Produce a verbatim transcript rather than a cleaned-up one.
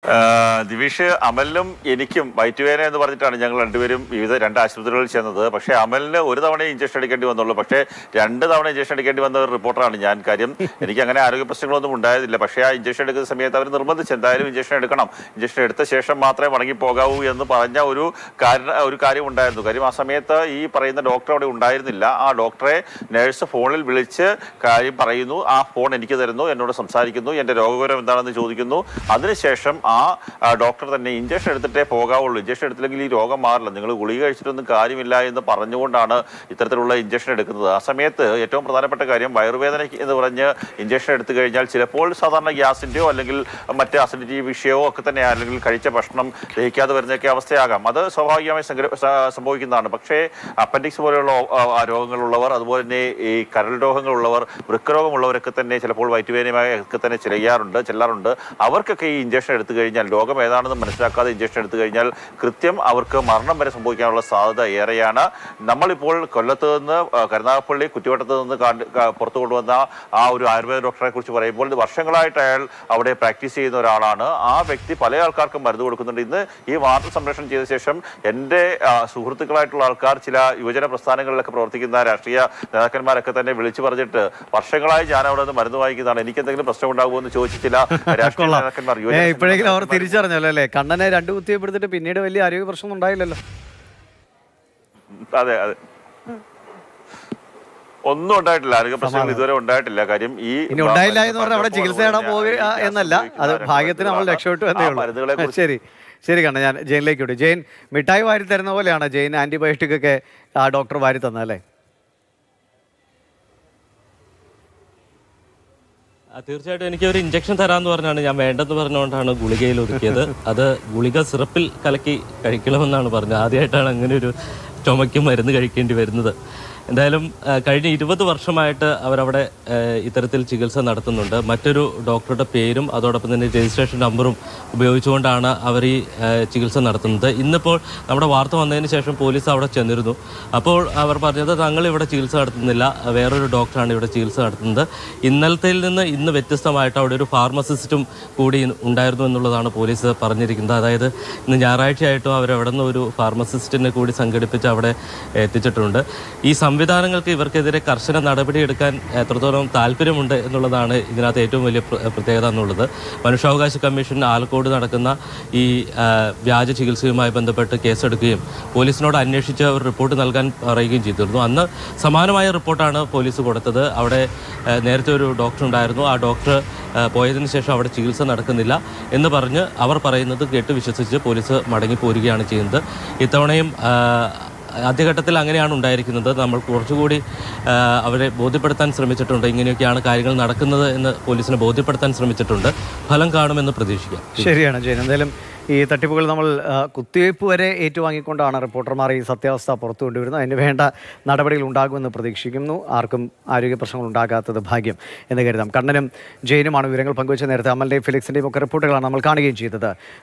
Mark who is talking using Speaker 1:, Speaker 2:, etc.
Speaker 1: ദിവിഷ്, അമലിനും എനിക്കും വയറ്റുവേദന എന്ന് പറഞ്ഞിട്ടാണ് ഞങ്ങൾ രണ്ടുപേരും വിവിധ രണ്ട് ആശുപത്രികളിൽ ചെന്നത്. പക്ഷേ അമലിന് ഒരു തവണ ഇഞ്ചക്ഷൻ എടുക്കേണ്ടി വന്നുള്ളൂ. പക്ഷേ രണ്ട് തവണ ഇഞ്ചക്ഷൻ എടുക്കേണ്ടി വന്ന ഒരു റിപ്പോർട്ടറാണ് ഞാൻ. കാര്യം എനിക്ക് അങ്ങനെ ആരോഗ്യ പ്രശ്നങ്ങളൊന്നും ഉണ്ടായതില്ല. പക്ഷേ ആ ഇഞ്ചക്ഷൻ എടുക്കുന്ന സമയത്ത് അവർ നിർബന്ധിച്ച് എന്തായാലും ഇഞ്ചക്ഷൻ എടുക്കണം, ഇഞ്ചക്ഷൻ എടുത്ത ശേഷം മാത്രമേ മടങ്ങിപ്പോകാവൂ എന്ന് പറഞ്ഞ ഒരു കാര്യം ഒരു കാര്യം ഉണ്ടായിരുന്നു. കാര്യം ആ സമയത്ത് ഈ പറയുന്ന ഡോക്ടർ അവിടെ ഉണ്ടായിരുന്നില്ല. ആ ഡോക്ടറെ നേഴ്സ് ഫോണിൽ വിളിച്ച് കാര്യം പറയുന്നു, ആ ഫോൺ എനിക്ക് തരുന്നു, എന്നോട് സംസാരിക്കുന്നു, എൻ്റെ രോഗവിവരം എന്താണെന്ന് ചോദിക്കുന്നു. അതിനുശേഷം ആ ഡോക്ടർ തന്നെ ഇഞ്ചക്ഷൻ എടുത്തിട്ടേ പോകാവുള്ളൂ, ഇഞ്ചക്ഷൻ എടുത്തില്ലെങ്കിൽ ഈ രോഗം മാറില്ല, നിങ്ങൾ ഗുളിക കഴിച്ചിട്ടൊന്നും കാര്യമില്ല എന്ന് പറഞ്ഞുകൊണ്ടാണ് ഇത്തരത്തിലുള്ള ഇഞ്ചക്ഷൻ എടുക്കുന്നത്. ആ സമയത്ത് ഏറ്റവും പ്രധാനപ്പെട്ട കാര്യം വയറുവേദന എന്ന് പറഞ്ഞ് ഇഞ്ചക്ഷൻ എടുത്തു കഴിഞ്ഞാൽ ചിലപ്പോൾ സാധാരണ ഗ്യാസിൻ്റെയോ അല്ലെങ്കിൽ മറ്റ് അസിഡിറ്റി വിഷയമോ ഒക്കെ തന്നെ, അല്ലെങ്കിൽ കഴിച്ച ഭക്ഷണം ദഹിക്കാതെ വരുന്നതൊക്കെ അവസ്ഥയാകാം. അത് സ്വാഭാവികമായി സംഭവിക്കുന്നതാണ്. പക്ഷേ അപ്പൻഡിക്സ് പോലെയുള്ള രോഗങ്ങളുള്ളവർ, അതുപോലെ തന്നെ ഈ കരൾ രോഗങ്ങളുള്ളവർ, വൃക്കരോഗമുള്ളവരൊക്കെ തന്നെ ചിലപ്പോൾ വയറ്റുവേദനയുമായി ഒക്കെ തന്നെ ചെല്ലാറുണ്ട് ചെല്ലാറുണ്ട് അവർക്കൊക്കെ ഈ ഇഞ്ചക്ഷൻ എടുത്തു കഴിഞ്ഞാൽ, രോഗം ഏതാണെന്ന് മനസ്സിലാക്കാതെ ഇഞ്ചക്ഷൻ എടുത്തു കഴിഞ്ഞാൽ കൃത്യം അവർക്ക് മരണം വരെ സംഭവിക്കാനുള്ള സാധ്യത ഏറെയാണ്. നമ്മളിപ്പോൾ കൊല്ലത്ത് നിന്ന്, കരുനാഗപ്പള്ളി, കുറ്റിവട്ടത്ത് നിന്ന് പുറത്തു കൊണ്ടുവന്ന ആ ഒരു ആയുർവേദ ഡോക്ടറെ കുറിച്ച് പറയുമ്പോൾ വർഷങ്ങളായിട്ട് അയാൾ അവിടെ പ്രാക്ടീസ് ചെയ്യുന്ന ഒരാളാണ്. ആ വ്യക്തി പല ആൾക്കാർക്കും മരുന്ന് കൊടുക്കുന്നുണ്ട്. ഇന്ന് ഈ വാർത്ത സംപ്രേഷണം ചെയ്ത ശേഷം എൻ്റെ സുഹൃത്തുക്കളായിട്ടുള്ള ആൾക്കാർ, ചില യുവജന പ്രസ്ഥാനങ്ങളിലൊക്കെ പ്രവർത്തിക്കുന്ന രാഷ്ട്രീയ നേതാക്കന്മാരൊക്കെ തന്നെ വിളിച്ചു പറഞ്ഞിട്ട് വർഷങ്ങളായി ഞാൻ അവിടെ നിന്ന് മരുന്ന് വാങ്ങിക്കുന്നതാണ്, എനിക്ക് എന്തെങ്കിലും പ്രശ്നം ഉണ്ടാകുമോ എന്ന് ചോദിച്ചു ചില രാഷ്ട്രീയ നേതാക്കന്മാർ.
Speaker 2: ഇപ്പോഴെങ്കിലും അവർ തിരിച്ചറിഞ്ഞല്ലോ അല്ലേ, കണ്ണനെ രണ്ടു കുത്തിയപ്പെടുത്തിട്ട് പിന്നീട് വലിയ ആരോഗ്യ പ്രശ്നം ഉണ്ടായില്ലല്ലോ.
Speaker 1: അതെ അതെ, ഒന്നും ഉണ്ടായിട്ടില്ല, ആരോഗ്യ പ്രശ്നങ്ങൾ ഇതുവരെ ഉണ്ടായിട്ടില്ല. കാര്യം ഈ
Speaker 2: ഉണ്ടായില്ല എന്ന് പറഞ്ഞാൽ അവിടെ ചികിത്സ തേടാൻ പോവുക എന്നല്ല, അത് ഭാഗ്യത്തിന് നമ്മൾ രക്ഷപ്പെട്ടു എന്നേ ഉള്ളൂ. ശരി ശരി കണ്ണ, ഞാൻ ജെയിനിലേക്ക് വിട്ടു. ജെയിൻ, മിഠായി വാരി തരുന്ന പോലെയാണ് ജെയിൻ ആന്റിബയോട്ടിക് ഒക്കെ ആ ഡോക്ടർ വാരി തന്നല്ലേ?
Speaker 3: തീർച്ചയായിട്ടും എനിക്ക് ഒരു ഇഞ്ചക്ഷൻ തരാമെന്ന് പറഞ്ഞാണ് ഞാൻ വേണ്ടെന്ന് പറഞ്ഞുകൊണ്ടാണ് ഗുളികയിൽ ഒതുക്കിയത്. അത് ഗുളിക സിറപ്പിൽ കലക്കി കഴിക്കണമെന്നാണ് പറഞ്ഞത്. ആദ്യമായിട്ടാണ് അങ്ങനെ ഒരു ചുമയ്ക്ക് മരുന്ന് കഴിക്കേണ്ടി വരുന്നത്. എന്തായാലും കഴിഞ്ഞ ഇരുപത് വർഷമായിട്ട് അവരവിടെ ഇത്തരത്തിൽ ചികിത്സ നടത്തുന്നുണ്ട്. മറ്റൊരു ഡോക്ടറുടെ പേരും അതോടൊപ്പം തന്നെ രജിസ്ട്രേഷൻ നമ്പറും ഉപയോഗിച്ചുകൊണ്ടാണ് അവർ ഈ ചികിത്സ നടത്തുന്നത്. ഇന്നിപ്പോൾ നമ്മുടെ വാർത്ത വന്നതിന് ശേഷം പോലീസ് അവിടെ ചെന്നിരുന്നു. അപ്പോൾ അവർ പറഞ്ഞത് തങ്ങൾ ഇവിടെ ചികിത്സ നടത്തുന്നില്ല, വേറൊരു ഡോക്ടറാണ് ഇവിടെ ചികിത്സ നടത്തുന്നത്. ഇന്നലത്തേൽ നിന്ന് ഇന്ന് വ്യത്യസ്തമായിട്ട് അവിടെ ഒരു ഫാർമസിസ്റ്റും കൂടി ഉണ്ടായിരുന്നു എന്നുള്ളതാണ് പോലീസ് പറഞ്ഞിരിക്കുന്നത്. അതായത് ഇന്ന് ഞായറാഴ്ചയായിട്ടും അവരവിടെ നിന്ന് ഒരു ഫാർമസിസ്റ്റിനെ കൂടി സംഘടിപ്പിച്ച് അവിടെ എത്തിച്ചിട്ടുണ്ട്. ഈ സംവിധാനങ്ങൾക്ക് ഇവർക്കെതിരെ കർശന നടപടിയെടുക്കാൻ എത്രത്തോളം താല്പര്യമുണ്ട് എന്നുള്ളതാണ് ഇതിനകത്ത് ഏറ്റവും വലിയ പ്രത്യേകത എന്നുള്ളത്. മനുഷ്യാവകാശ കമ്മീഷൻ ആലക്കോട് നടക്കുന്ന ഈ വ്യാജ ചികിത്സയുമായി ബന്ധപ്പെട്ട് കേസെടുക്കുകയും പോലീസിനോട് അന്വേഷിച്ച് ഒരു റിപ്പോർട്ട് നൽകാൻ പറയുകയും ചെയ്തിരുന്നു. അന്ന് സമാനമായ റിപ്പോർട്ടാണ് പോലീസ് കൊടുത്തത്. അവിടെ നേരത്തെ ഒരു ഡോക്ടർ ഉണ്ടായിരുന്നു, ആ ഡോക്ടർ പോയതിനു ശേഷം അവിടെ ചികിത്സ നടക്കുന്നില്ല എന്ന് പറഞ്ഞ് അവർ പറയുന്നത് കേട്ട് വിശ്വസിച്ച് പോലീസ് മടങ്ങിപ്പോരുകയാണ് ചെയ്യുന്നത്. ഇത്തവണയും ആദ്യഘട്ടത്തിൽ അങ്ങനെയാണ് ഉണ്ടായിരിക്കുന്നത്. നമ്മൾ കുറച്ചുകൂടി അവരെ ബോധ്യപ്പെടുത്താൻ ശ്രമിച്ചിട്ടുണ്ട്, ഇങ്ങനെയൊക്കെയാണ് കാര്യങ്ങൾ നടക്കുന്നത് എന്ന് പോലീസിനെ ബോധ്യപ്പെടുത്താൻ ശ്രമിച്ചിട്ടുണ്ട്. ഫലം കാണുമെന്ന് പ്രതീക്ഷിക്കാം.
Speaker 2: ശരിയാണ് ജയൻ. എന്തായാലും ഈ തട്ടിപ്പുകൾ നമ്മൾ കുത്തിവയ്പ് വരെ ഏറ്റുവാങ്ങിക്കൊണ്ടാണ് റിപ്പോർട്ടർമാർ ഈ സത്യാവസ്ഥ പുറത്തു കൊണ്ടുവരുന്നത്. അതിന് വേണ്ട നടപടികൾ ഉണ്ടാകുമെന്ന് പ്രതീക്ഷിക്കുന്നു. ആർക്കും ആരോഗ്യ പ്രശ്നങ്ങൾ ഉണ്ടാകാത്തത് ഭാഗ്യം എന്ന് കരുതാം. കണ്ണനും ജയനുമാണ് വിവരങ്ങൾ പങ്കുവച്ച. നേരത്തെ അമലിൻ്റെയും ഫിലിക്സിൻ്റെയും ഒക്കെ റിപ്പോർട്ടുകളാണ് നമ്മൾ കാണുകയും ചെയ്തത്.